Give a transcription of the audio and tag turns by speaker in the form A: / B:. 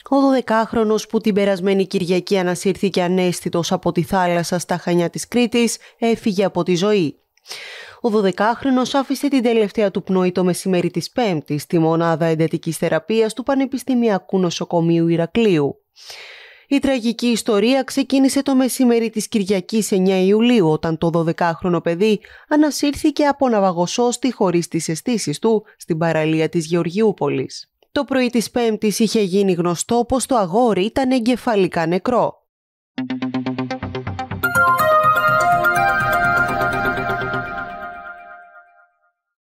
A: Ο 12χρονος που την περασμένη Κυριακή ανασύρθηκε αναίσθητος από τη θάλασσα στα Χανιά της Κρήτης έφυγε από τη ζωή. Ο 12χρονος άφησε την τελευταία του πνοή το μεσημέρι της Πέμπτης στη μονάδα εντατικής θεραπείας του Πανεπιστημιακού Νοσοκομείου Ηρακλείου. Η τραγική ιστορία ξεκίνησε το μεσημέρι της Κυριακής 9 Ιουλίου όταν το 12χρονο παιδί ανασύρθηκε από ναυαγοσώστη χωρίς τις αισθήσεις του στην παραλία της Γεωργιούπολης. Το πρωί της Πέμπτης είχε γίνει γνωστό πως το αγόρι ήταν εγκεφαλικά νεκρό.